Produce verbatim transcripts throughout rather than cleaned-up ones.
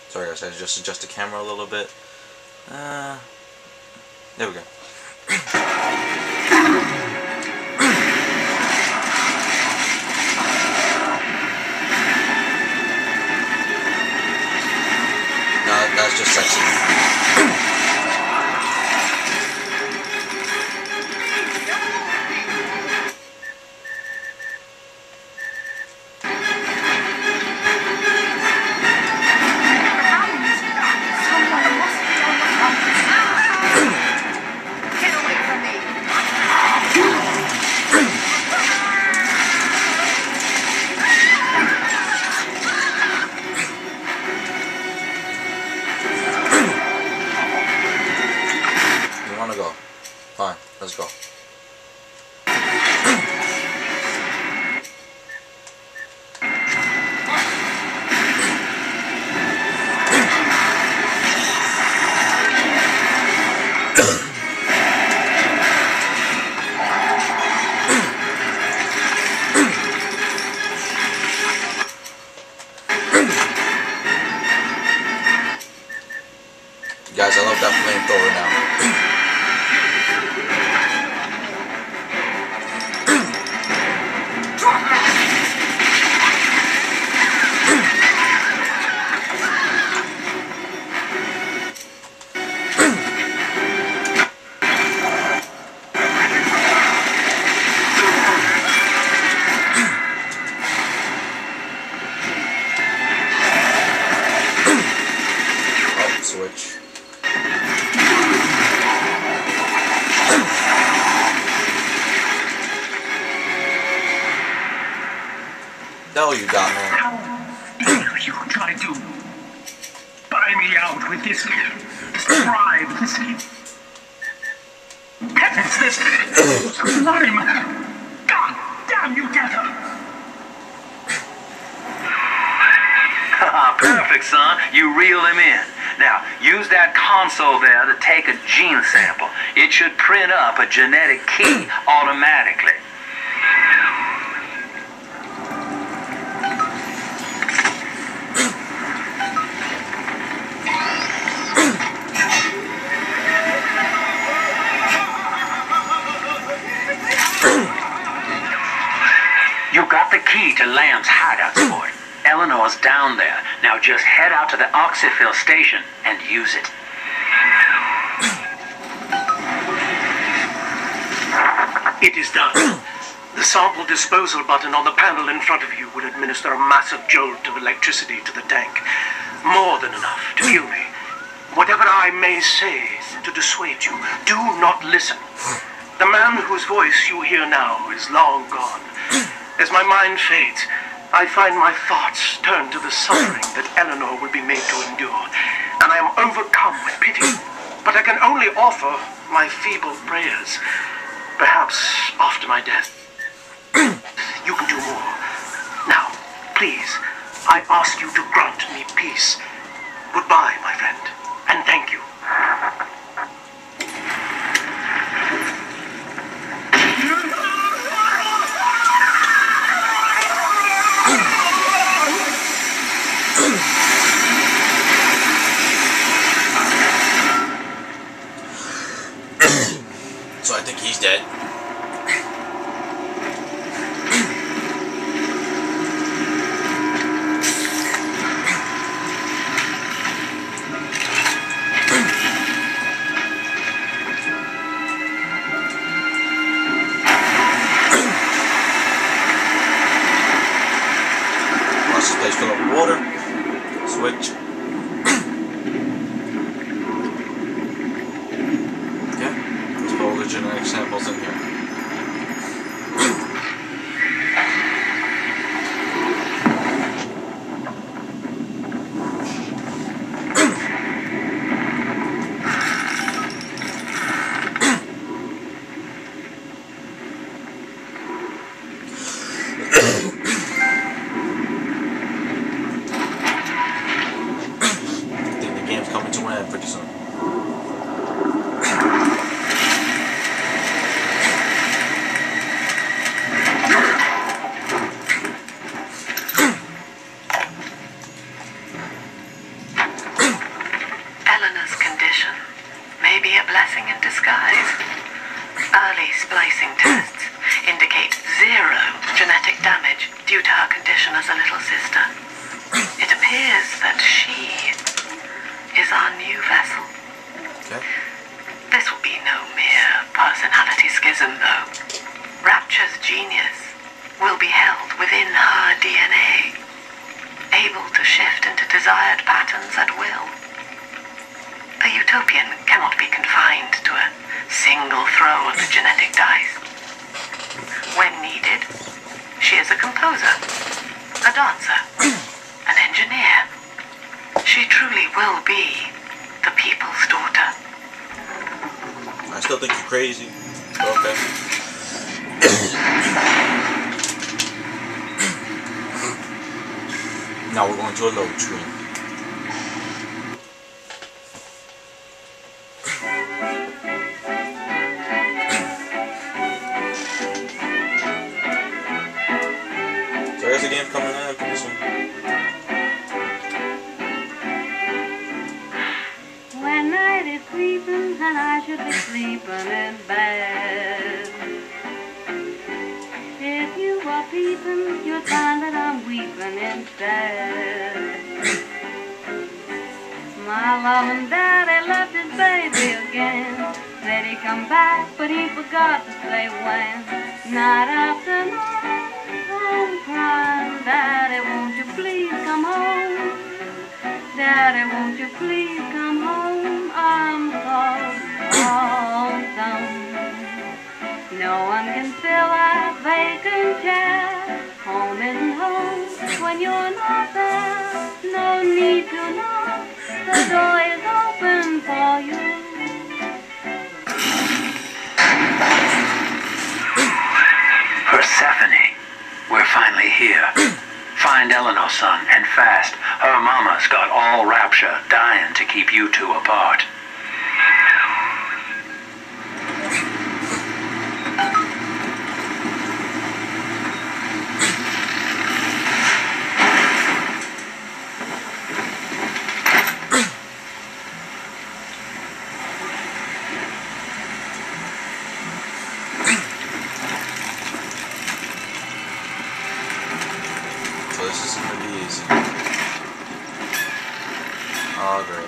Sorry guys, I just adjust the camera a little bit. Uh, there we go. No, that's just sexy. Go. Fine, let's go. Guys, I love that flamethrower now. Switch. No, you got me. How dare you try to buy me out with this, this bribe, this... Heavens, this slime! God damn you, Gather! Perfect, son. You reel him in. Now, use that console there to take a gene sample. It should print up a genetic key automatically. You got the key to Lamb's hideout, sport. Eleanor's down there. Now just head out to the oxyfill station and use it. It is done. The sample disposal button on the panel in front of you will administer a massive jolt of electricity to the tank. More than enough to kill me. Whatever I may say to dissuade you, do not listen. The man whose voice you hear now is long gone. As my mind fades, I find my thoughts turn to the suffering that Eleanor will be made to endure, and I am overcome with pity. But I can only offer my feeble prayers. Perhaps after my death, you can do more. Now, please, I ask you to grant me peace. Goodbye, my friend, and thank you. So I think he's dead. Watch this place fill up with water. Switch. All the genetic samples in here. I think the game's coming to an end pretty soon. desired patterns at will. A utopian cannot be confined to a single throw of the genetic dice. When needed, she is a composer, a dancer, an engineer. She truly will be the people's daughter. I still think you're crazy. Okay. Now we're going to a load screen. So I guess the game's coming out pretty soon. When night is creeping and I should be sleeping in bed, if you were peeping, you'd find that I'm weeping instead. My loving daddy left his baby again. Said he'd come back, but he forgot to say when. Night after night, I'm crying, Daddy, won't you please come home? Daddy, won't you please come home? I'm so lonesome. No one can fill that vacant chair. Home isn't home when you're not there. No need to knock, the door is open for you. Persephone, we're finally here. Find Eleanor, son, and fast. Her mama's got all Rapture dying to keep you two apart. So this is gonna be easy. Oh, great.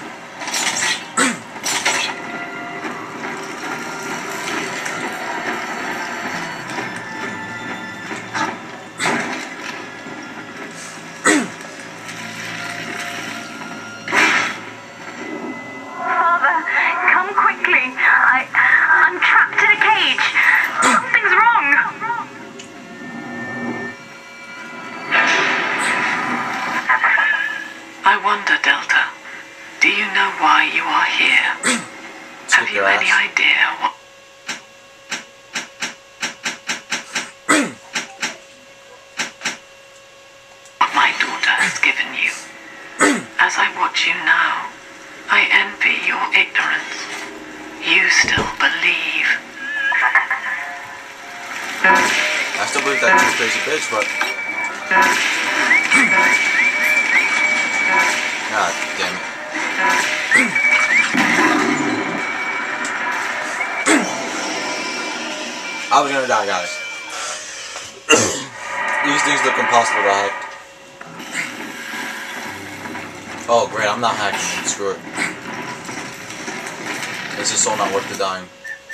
Father, come quickly. I, I'm trapped in a cage. Something's wrong. I wonder, Delta, do you know why you are here? Have you any idea what... what my daughter has given you? As I watch you now, I envy your ignorance. You still believe. I still believe that she's crazy bitch, but God damn it. I was gonna die, guys. These things look impossible to hack. Oh great, I'm not hacking it, screw it. This is so not worth the dying.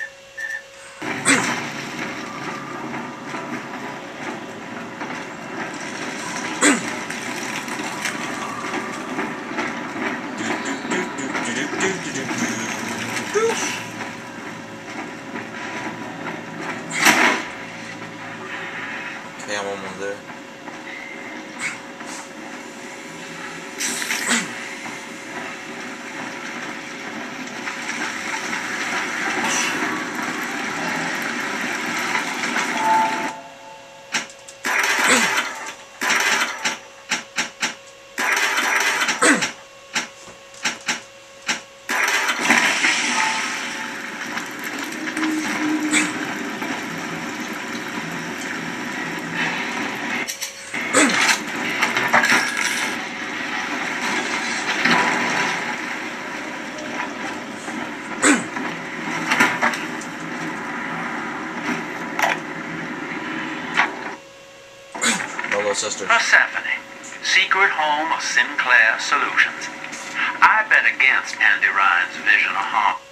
Okay, I'm almost there. Sisters. Persephone, secret home of Sinclair Solutions. I bet against Andy Ryan's vision of harm.